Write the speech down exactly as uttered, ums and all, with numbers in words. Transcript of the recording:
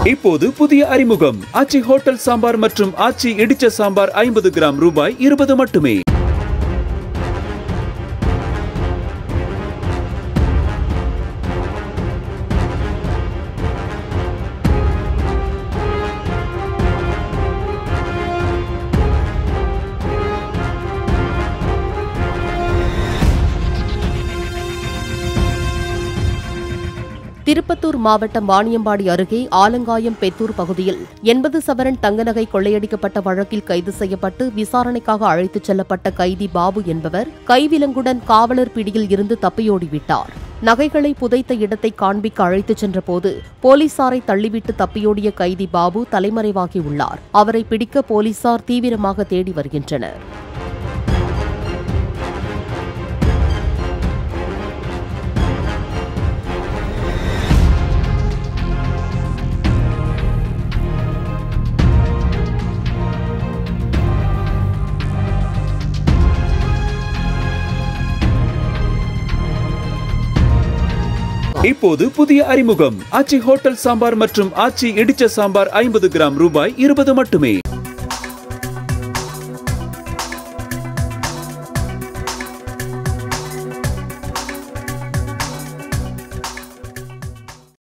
இப்போது புதிய அறிமுகம் ஆச்சி ஹோட்டல் சாம்பார் மற்றும் ஆச்சி இடிச்ச சாம்பார் ஐம்பது கிராம் ரூபாய் இருபது மட்டுமே. திருப்பத்தூர் மாவட்டம் வாணியம்பாடி அருகே ஆலங்காயம் பெத்தூர் பகுதியில் எண்பது சவரன் தங்க நகை கொள்ளையடிக்கப்பட்ட வழக்கில் கைது செய்யப்பட்டு விசாரணைக்காக அழைத்துச் செல்லப்பட்ட கைதி பாபு என்பவர் கைவிலங்குடன் காவலர் பிடியில் இருந்து தப்பியோடிவிட்டார். நகைகளை புதைத்த இடத்தை காண்பிக்க அழைத்துச் சென்றபோது போலீசாரை தள்ளிவிட்டு தப்பியோடிய கைதி பாபு தலைமறைவாகியுள்ளார். அவரை பிடிக்க போலீசார் தீவிரமாக தேடி வருகின்றனர். இப்போது புதிய அறிமுகம் ஆச்சி ஹோட்டல் சாம்பார் மற்றும் ஆச்சி இடிச்ச சாம்பார் ஐம்பது கிராம் ரூபாய் இருபது மட்டுமே.